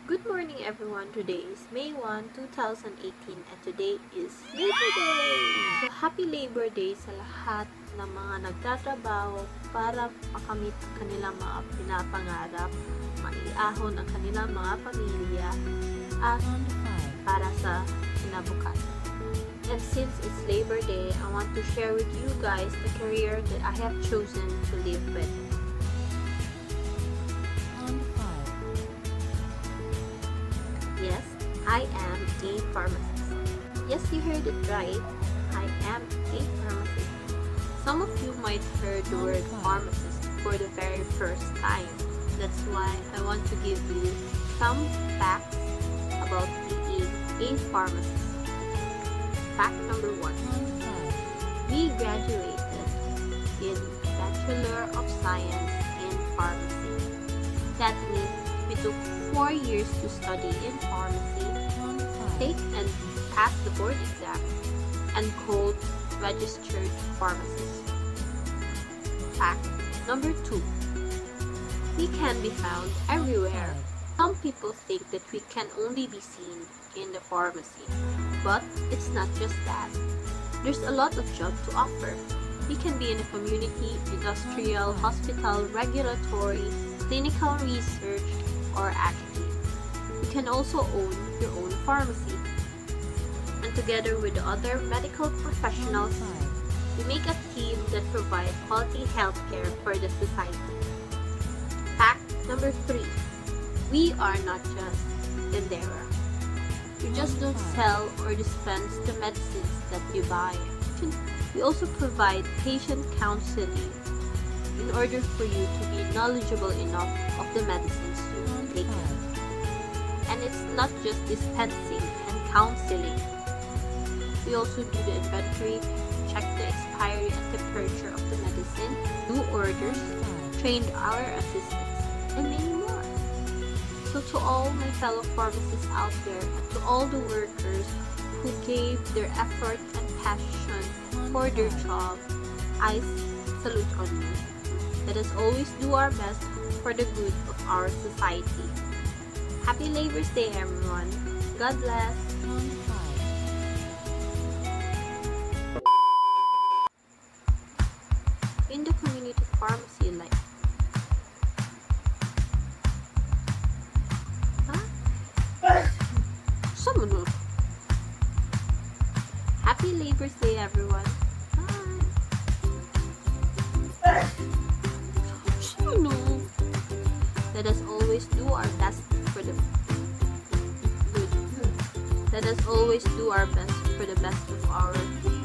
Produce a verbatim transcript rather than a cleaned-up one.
Good morning everyone. Today is May first, two thousand eighteen and today is Labor Day! So happy Labor Day sa lahat ng mga nagtatrabaho para makamit ang kanilang mga pinapangarap, maiahon ang kanilang mga pamilya at para sa kinabukasan. And since it's Labor Day, I want to share with you guys the career that I have chosen to live with. Yes, I am a pharmacist. Yes, you heard it right. I am a pharmacist. Some of you might heard the word pharmacist for the very first time. That's why I want to give you some facts about being a pharmacist. Fact number one. We graduated in Bachelor of Science in Pharmacy. That means we took four years to study in pharmacy, take and pass the board exam, and called registered pharmacist. Fact number two. We can be found everywhere. Some people think that we can only be seen in the pharmacy, but it's not just that. There's a lot of jobs to offer. We can be in the community, industrial, hospital, regulatory, clinical research, or academia. You can also own your own pharmacy. And together with the other medical professionals, we make a team that provides quality healthcare for the society. Fact number three. We are not just tendera. We just don't sell or dispense the medicines that you buy. We also provide patient counseling in order for you to be knowledgeable enough of the medicines you take. And it's not just dispensing and counseling. We also do the inventory, check the expiry and temperature of the medicine, do orders, train our assistants, and many more. So to all my fellow pharmacists out there and to all the workers who gave their effort and passion for their job, I salute on you. Let us always do our best for the good of our society. Happy Labor Day, everyone. God bless. In the community pharmacy life. Huh? Someone will. Happy Labor Day, everyone. Let us always do our best for the good. Let us always do our best for the best of our